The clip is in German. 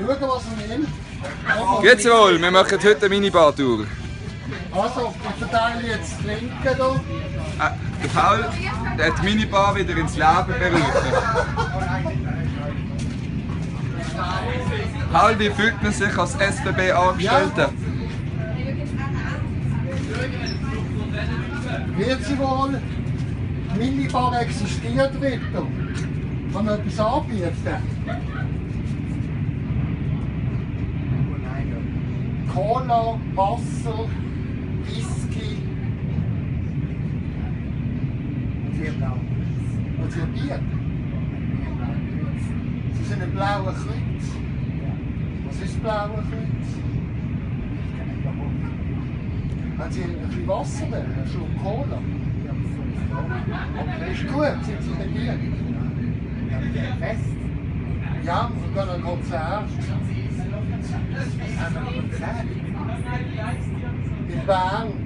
schauen, was er nimmt. Geht's wohl, wir machen heute eine Minibar-Tour. Also, ich verteile jetzt das Trinken hier. Der Paul der hat die Minibar wieder ins Leben berufen. Paul, wie fühlt man sich als SBB-Angestellter? Wird sie wohl? Die Minibar existiert wieder. Kann man etwas anbieten? Cola, Wasser, Whisky. Und für Bier? Sie sind ein blauer Kreuz. Was ist das blaue Kreuz? Haben Sie ein bisschen Wasser da? Ein Schluck Cola? Okay, ist gut, sind Sie bedient? Fest? Ja, wir gehen ein Konzert. In Bern.